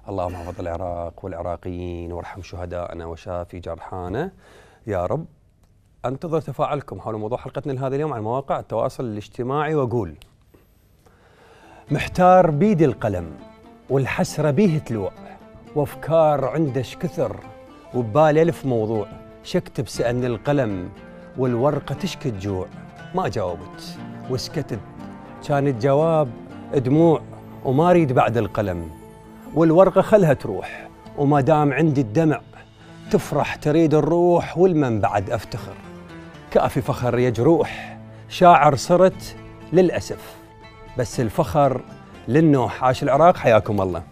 اللهم احفظ العراق والعراقيين وارحم شهدائنا وشافي جرحانا يا رب. انتظر تفاعلكم حول موضوع حلقتنا لهذا اليوم على مواقع التواصل الاجتماعي، واقول محتار بيدي القلم والحسرة بيه تلوع، وافكار عندش كثر وببالي الف موضوع، شكتب سألني القلم والورقة تشكي الجوع. ما جاوبت وسكتت، كان الجواب دموع، وما اريد بعد القلم والورقة خلها تروح، وما دام عندي الدمع تفرح تريد الروح، والمن بعد افتخر كافي فخر يا جروح. شاعر صرت للأسف بس الفخر للنوح. عاش العراق، حياكم الله.